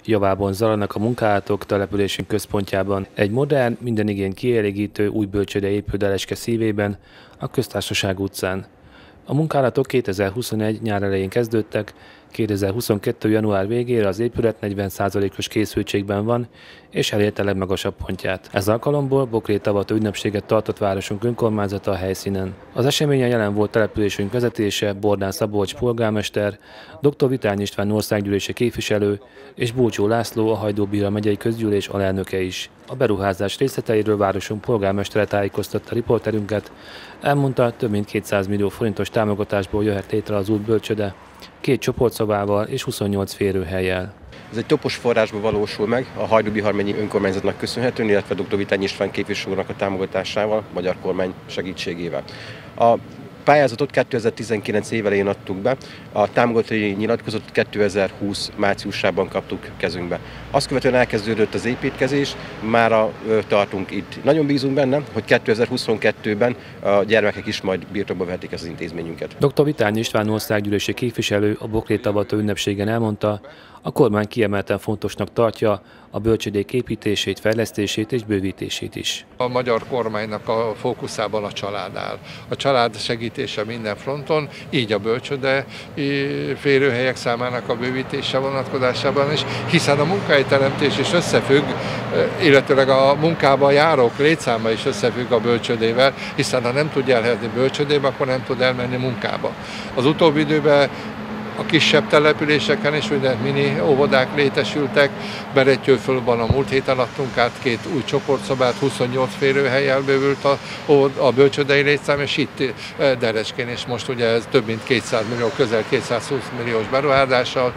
Javában zajlanak a munkálatok településünk központjában. Egy modern, minden igényt kielégítő új bölcsőde épül Deleske szívében, a Köztársaság utcán. A munkálatok 2021 nyár elején kezdődtek, 2022. január végére az épület 40%-os készültségben van, és elérte legmagasabb pontját. Ez alkalomból bokrétavató ünnepséget tartott városunk önkormányzata a helyszínen. Az eseményen jelen volt településünk vezetése, Bordán Szabolcs polgármester, dr. Vitányi István országgyűlési képviselő és Bulcsó László, a Hajdú-Bihar megyei közgyűlés alelnöke is. A beruházás részleteiről városunk polgármestere tájékoztatta riporterünket, elmondta, több mint 200 millió forintos támogatásból jöhet létre az új bölcsőde, 2 csoportszobával és 28 férőhellyel. Ez egy topos forrásból valósul meg, a Hajdú-Bihar megyei önkormányzatnak köszönhetően, illetve dr. Vitányi István képviselőnek a támogatásával, magyar kormány segítségével. A pályázatot 2019 év elején adtuk be, a támogatói nyilatkozatot 2020 márciusában kaptuk kezünkbe. Azt követően elkezdődött az építkezés, mára tartunk itt. Nagyon bízunk benne, hogy 2022-ben a gyermekek is majd birtokba vehetik ezt az intézményünket. Dr. Vitányi István országgyűlési képviselő a bokrétavató ünnepségen elmondta, a kormány kiemelten fontosnak tartja a bölcsődék építését, fejlesztését és bővítését is. A magyar kormánynak a fókuszában a család áll. A család segítése minden fronton, így a bölcsőde férőhelyek számának a bővítése vonatkozásában is, hiszen a munkahelyteremtés is összefügg, illetőleg a munkában járók létszáma is összefügg a bölcsődével, hiszen ha nem tudja elhelyezni bölcsődébe, akkor nem tud elmenni munkába. Az utóbbi időben a kisebb településeken is ugye mini óvodák létesültek, Berettyőfölben a múlt héten adtunk át 2 új csoportszobát, 28 férőhellyel bővült a bölcsődei létszám, és itt Derecskén is most ugye ez több mint 200 millió, közel 220 milliós beruházással,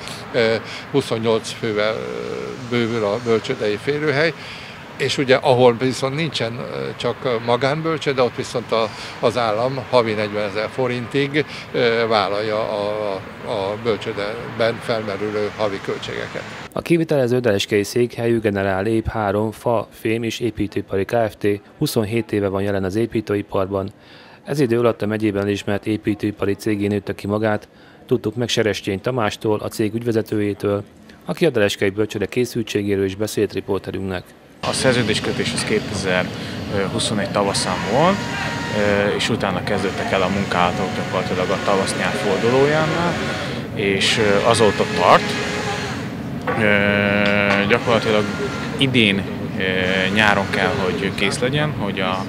28 fővel bővül a bölcsődei férőhely. És ugye ahol viszont nincsen csak magánbölcsőde, ott viszont az állam havi 40 000 forintig vállalja a bölcsődeben felmerülő havi költségeket. A kivitelező deleskei székhelyű Generál Ép 3 fa, fém és építőipari Kft. 27 éve van jelen az építőiparban. Ez idő alatt a megyében ismert építőipari cégén nőtte ki magát, tudtuk meg Serestyény Tamástól, a cég ügyvezetőjétől, aki a deleskei bölcsőde készültségéről is beszélt riporterünknek. A szerződéskötés az 2021 tavaszán volt, és utána kezdődtek el a munkálatok gyakorlatilag a tavasz-nyár fordulójánál, és azóta tart. Gyakorlatilag idén nyáron kell, hogy kész legyen, hogy a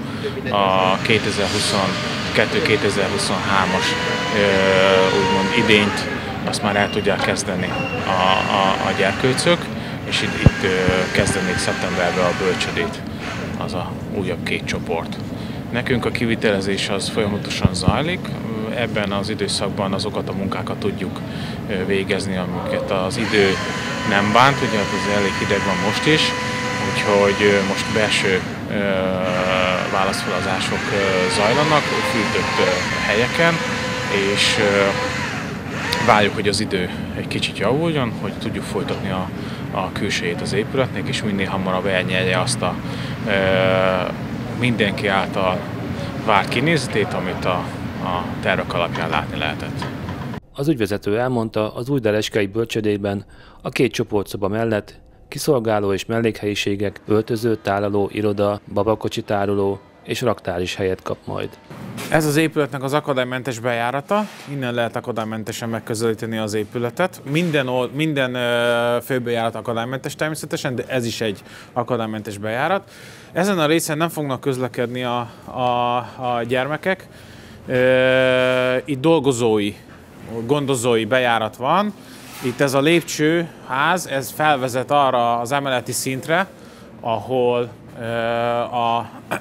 2022-2023-as úgymond idényt azt már el tudják kezdeni a gyerkőcök, és itt kezdenék szeptemberben a bölcsödét, az a újabb 2 csoport. Nekünk a kivitelezés az folyamatosan zajlik, ebben az időszakban azokat a munkákat tudjuk végezni, amiket az idő nem bánt, ugye az elég hideg van most is, úgyhogy most belső válaszfelazások zajlanak, fűtött helyeken, és várjuk, hogy az idő egy kicsit javuljon, hogy tudjuk folytatni a külsejét az épületnek, és minél hamarabb elnyelje azt a mindenki által várt kinézetét, amit a tervek alapján látni lehetett. Az ügyvezető elmondta, az új deleskei bölcsődében a 2 csoportszoba mellett kiszolgáló és mellékhelyiségek, öltöző, tálaló, iroda, babakocsi tároló és raktár is helyet kap majd. Ez az épületnek az akadálymentes bejárata, innen lehet akadálymentesen megközelíteni az épületet. Minden főbejárat akadálymentes természetesen, de ez is egy akadálymentes bejárat. Ezen a részen nem fognak közlekedni a gyermekek. Itt dolgozói, gondozói bejárat van. Itt ez a lépcsőház, ez felvezet arra az emeleti szintre, ahol a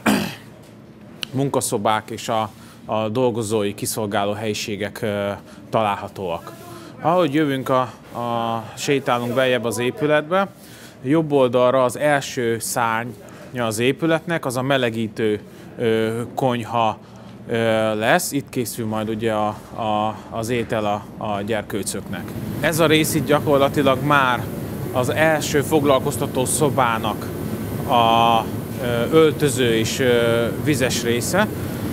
munkaszobák és a dolgozói kiszolgáló helyiségek találhatóak. Ahogy jövünk, sétálunk beljebb az épületbe, jobb oldalra az első szárnya az épületnek, az a melegítő konyha lesz. Itt készül majd ugye az étel a gyerkőcöknek. Ez a rész itt gyakorlatilag már az első foglalkoztató szobának a öltöző és vizes része.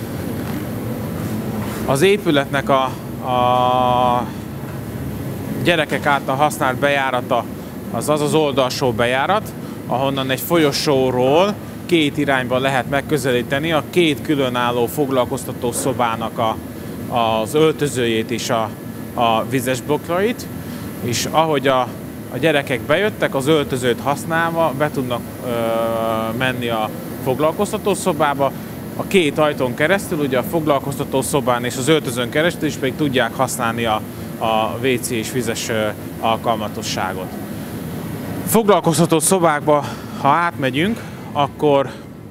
Az épületnek a gyerekek által használt bejárata az az oldalsó bejárat, ahonnan egy folyosóról két irányban lehet megközelíteni a két különálló foglalkoztató szobának az öltözőjét és a vizes blokkjait, és ahogy a gyerekek bejöttek, az öltözőt használva be tudnak menni a foglalkoztató szobába, a két ajtón keresztül, ugye a foglalkoztató szobán és az öltözőn keresztül is pedig tudják használni a WC és vizes alkalmatosságot. Foglalkoztató szobákba, ha átmegyünk, akkor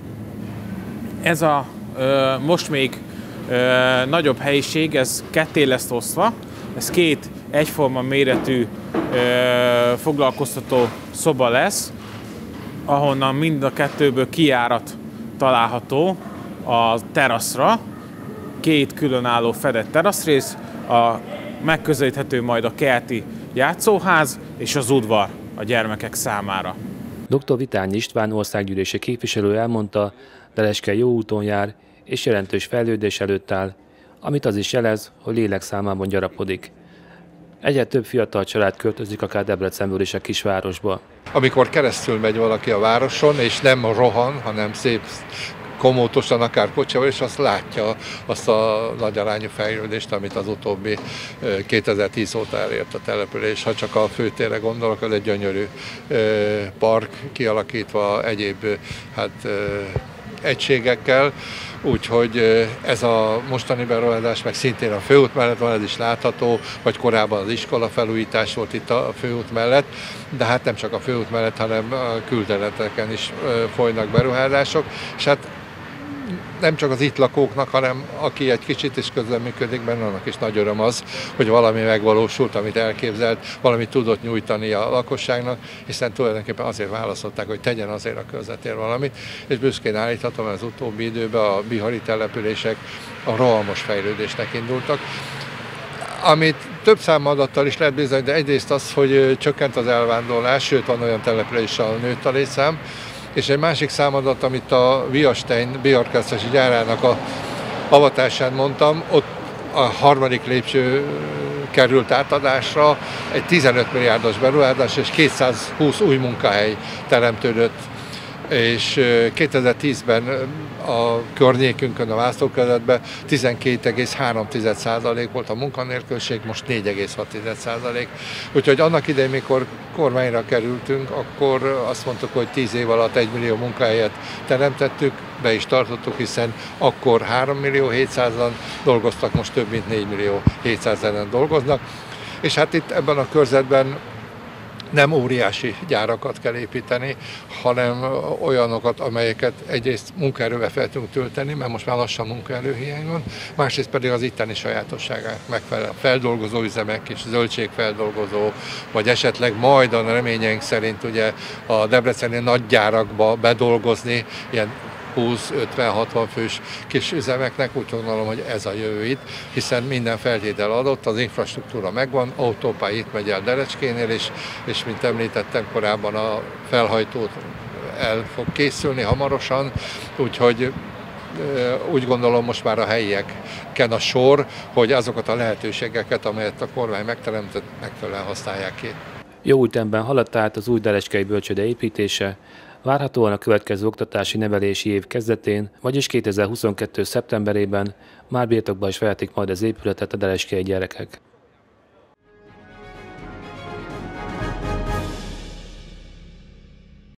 ez a most még nagyobb helyiség, ez ketté lesz osztva, ez két egyforma méretű foglalkoztató szoba lesz, ahonnan mind a kettőből kijárat található a teraszra, két különálló fedett teraszrész, megközelíthető majd a kerti játszóház és az udvar a gyermekek számára. Dr. Vitányi István országgyűlési képviselő elmondta, Deleske jó úton jár és jelentős fejlődés előtt áll, amit az is jelez, hogy lélekszámában gyarapodik. Egyre több fiatal család költözik akár Debrecenből is a kisvárosba. Amikor keresztül megy valaki a városon, és nem rohan, hanem szép komótosan, akár kocsival, és azt látja azt a nagy arányú fejlődést, amit az utóbbi 2010 óta elért a település. Ha csak a főtérre gondolok, az egy gyönyörű park kialakítva egyéb egységekkel, úgyhogy ez a mostani beruházás meg szintén a főút mellett van, ez is látható, vagy korábban az iskola felújítás volt itt a főút mellett, de hát nem csak a főút mellett, hanem a külterületeken is folynak beruházások, és hát nem csak az itt lakóknak, hanem aki egy kicsit is közreműködik benne, annak is nagy öröm az, hogy valami megvalósult, amit elképzelt, valamit tudott nyújtani a lakosságnak, hiszen tulajdonképpen azért választották, hogy tegyen azért a körzetért valamit, és büszkén állíthatom, hogy az utóbbi időben a bihari települések a rohamos fejlődésnek indultak, amit több számadattal is lehet bizony, de egyrészt az, hogy csökkent az elvándorlás, sőt van olyan település, ahol nőtt a létszám, és egy másik számadat, amit a Viastein bihar-keresztesi gyárának a avatásán mondtam, ott a harmadik lépcső került átadásra, egy 15 milliárdos beruházás és 220 új munkahely teremtődött, és 2010-ben a környékünkön, a választókerületben 12,3% volt a munkanélküliség, most 4,6%. Úgyhogy annak idején, mikor kormányra kerültünk, akkor azt mondtuk, hogy 10 év alatt 1 millió munkahelyet teremtettük, be is tartottuk, hiszen akkor 3.700.000-an dolgoztak, most több mint 4.700.000-en dolgoznak. És hát itt ebben a körzetben nem óriási gyárakat kell építeni, hanem olyanokat, amelyeket egyrészt munkaerővel fel tudunk tölteni, mert most már lassan munkaerőhiány van, másrészt pedig az itteni sajátosságát megfelelően feldolgozó üzemek és zöldségfeldolgozó, vagy esetleg majd a reményeink szerint ugye a debreceni nagygyárakba bedolgozni ilyen 20-50-60 fős kis üzemeknek, úgy gondolom, hogy ez a jövő itt, hiszen minden feltétel adott, az infrastruktúra megvan, autópálya itt megy el Derecskénél, és mint említettem korábban, a felhajtó el fog készülni hamarosan, úgyhogy úgy gondolom most már a helyieken a sor, hogy azokat a lehetőségeket, amelyet a kormány megteremtett, megfelelően használják ki. Jó ütemben haladt tehát az új derecskei bölcsőde építése, várhatóan a következő oktatási nevelési év kezdetén, vagyis 2022. szeptemberében már birtokba is vehetik majd az épületet a derecskei gyerekek.